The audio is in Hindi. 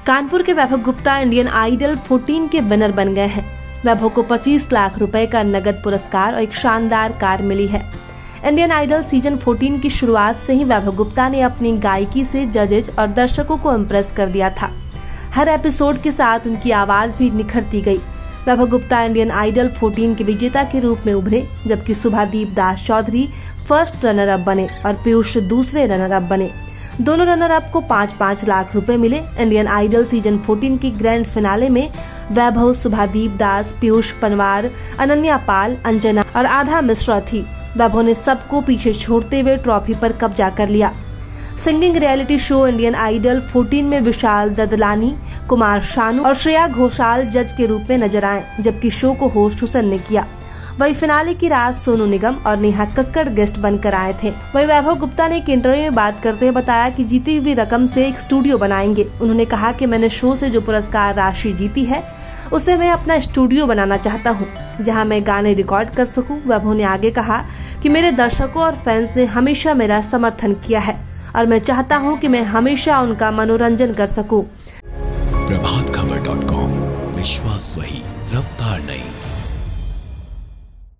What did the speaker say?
कानपुर के वैभव गुप्ता इंडियन आइडल 14 के विनर बन गए हैं। वैभव को 25 लाख रुपए का नगद पुरस्कार और एक शानदार कार मिली है। इंडियन आइडल सीजन 14 की शुरुआत से ही वैभव गुप्ता ने अपनी गायकी से जजेज और दर्शकों को इम्प्रेस कर दिया था। हर एपिसोड के साथ उनकी आवाज भी निखरती गई। वैभव गुप्ता इंडियन आइडल 14 के विजेता के रूप में उभरे, जबकि Shubhadeep Das Chowdhury first runner up बने और पीयूष दूसरे रनर अप बने। दोनों रनर अप को 5-5 लाख रुपए मिले। इंडियन आइडल सीजन 14 की ग्रैंड फिनाले में वैभव, शुभादीप दास, पीयूष पंवार, अनन्या पाल, अंजना और आधा मिश्रा थी। वैभव ने सबको पीछे छोड़ते हुए ट्रॉफी पर कब्जा कर लिया। Singing reality show Indian Idol 14 में विशाल ददलानी, कुमार शानू और श्रेया घोषाल जज के रूप में नजर आए, जबकि शो को होस्ट हुसैन ने किया। वही फिनाले की रात सोनू निगम और नेहा कक्कड़ गेस्ट बनकर आए थे। वही वैभव गुप्ता ने एक इंटरव्यू में बात करते हुए बताया कि जीती हुई रकम से एक स्टूडियो बनाएंगे। उन्होंने कहा कि मैंने शो से जो पुरस्कार राशि जीती है उसे मैं अपना स्टूडियो बनाना चाहता हूं, जहां मैं गाने रिकॉर्ड कर सकूं। वैभव ने आगे कहा कि मेरे दर्शकों और फैंस ने हमेशा मेरा समर्थन किया है और मैं चाहता हूं कि मैं हमेशा उनका मनोरंजन कर सकूं। प्रभातखबर.com, विश्वास वही, रफ्तार नहीं।